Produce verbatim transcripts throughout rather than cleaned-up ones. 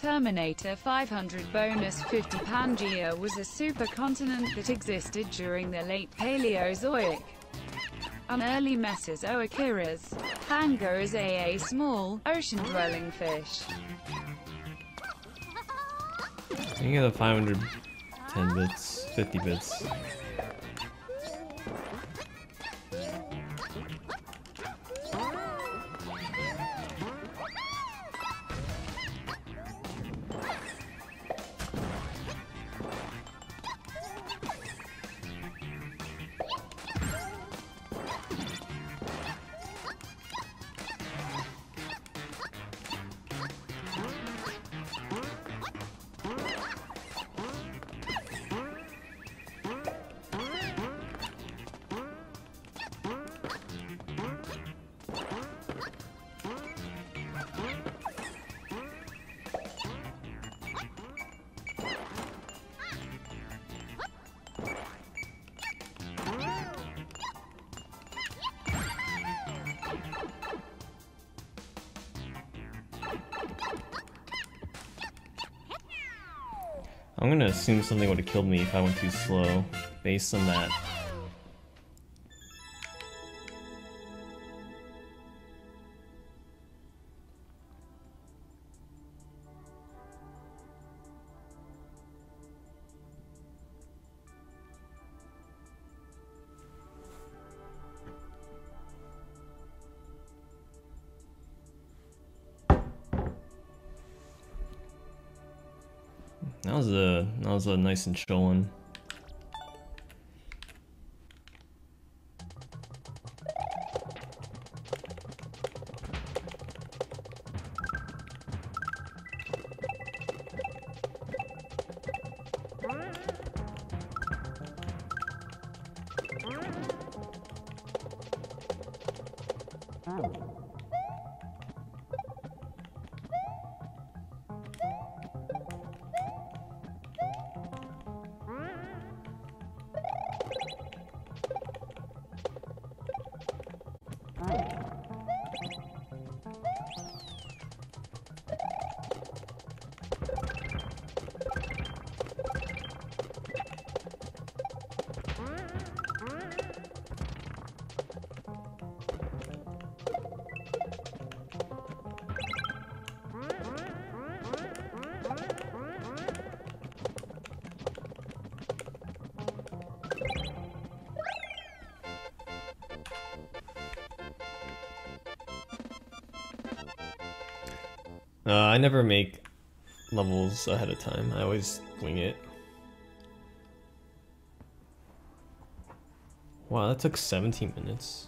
Terminator five hundred bonus fifty Pangea was a supercontinent that existed during the late Paleozoic and early Mesozoic eras. Pango is a, a small, ocean-dwelling fish. You get the five hundred ten bits, fifty bits. I'm gonna assume something would have killed me if I went too slow, based on that. That was a that was a nice and chill one. Uh, I never make levels ahead of time. I always wing it. Wow, that took seventeen minutes.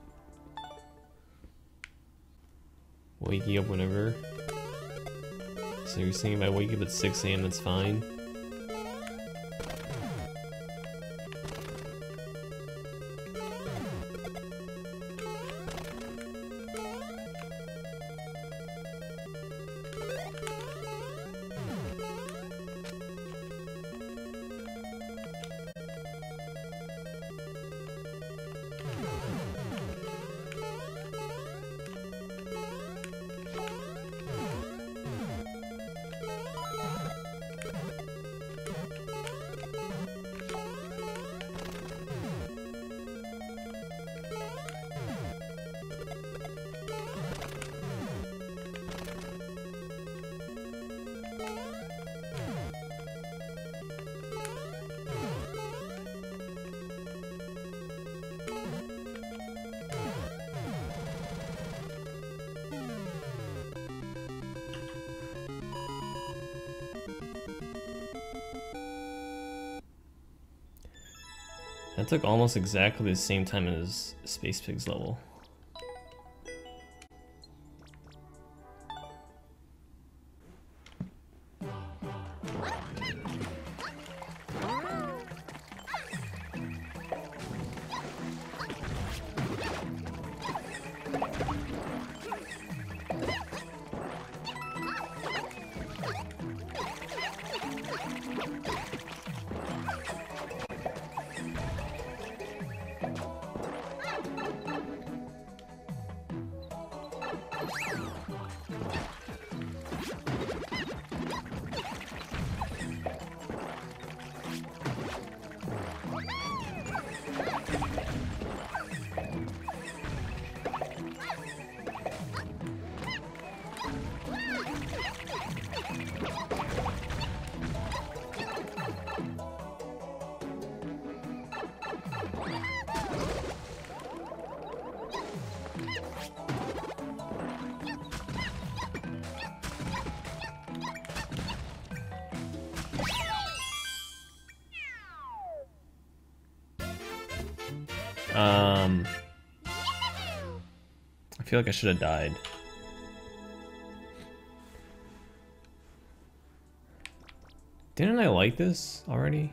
Waking up whenever. So you're saying if I wake up at six A M that's fine? That took almost exactly the same time as Space Pig's level. Um, I feel like I should have died. Didn't I like this already?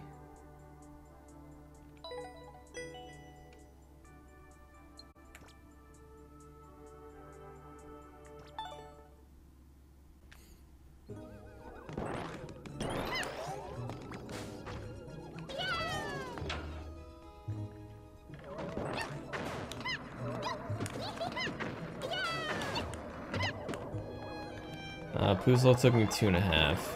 Uh, Puzzle took me two and a half.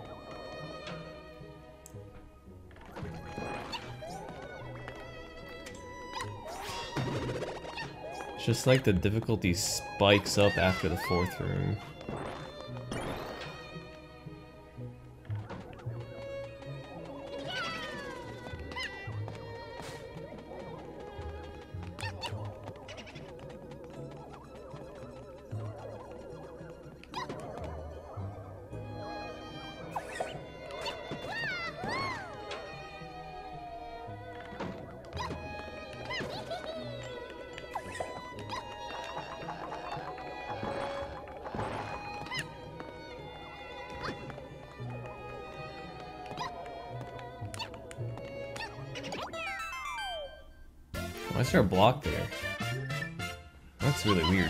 It's just like the difficulty spikes up after the fourth room. Why is there a block there? That's really weird.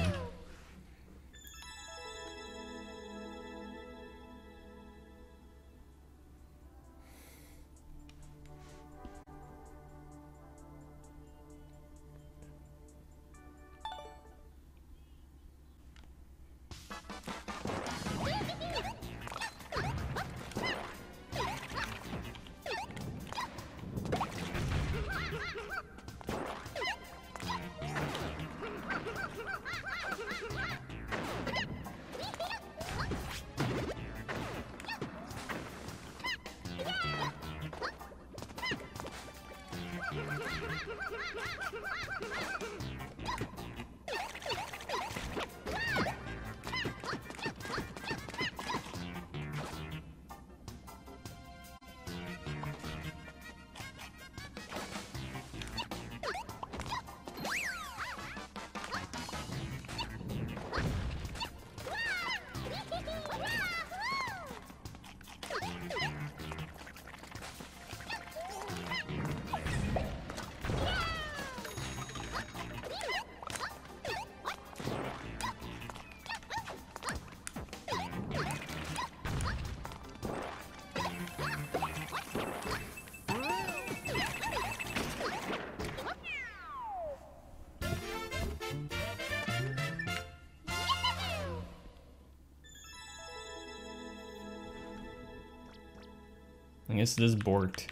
I guess it is borked.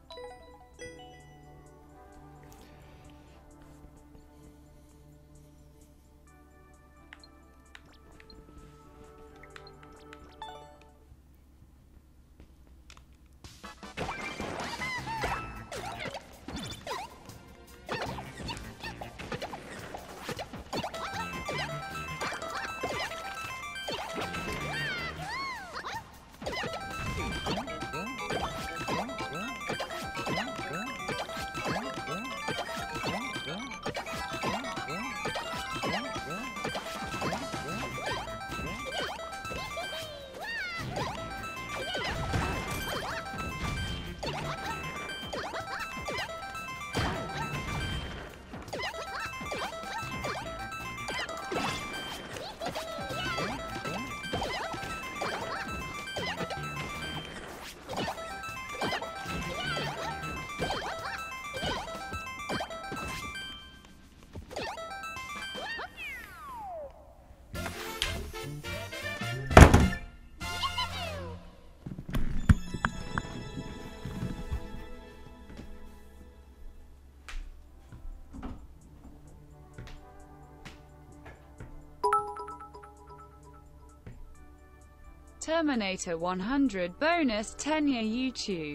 Terminator one hundred bonus tenure YouTube.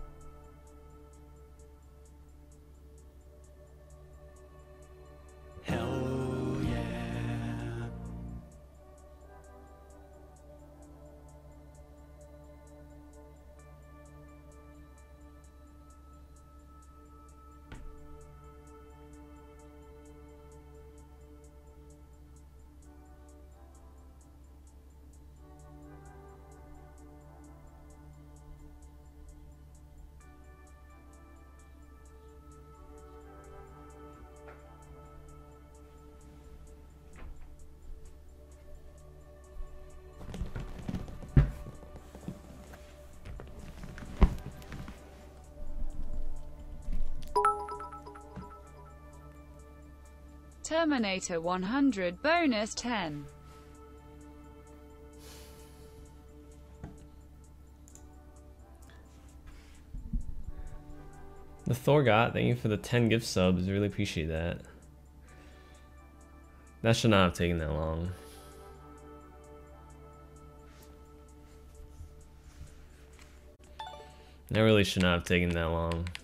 Hell yeah. Terminator one hundred bonus ten. The Thorgot, thank you for the ten gift subs. Really appreciate that. That should not have taken that long. That really should not have taken that long.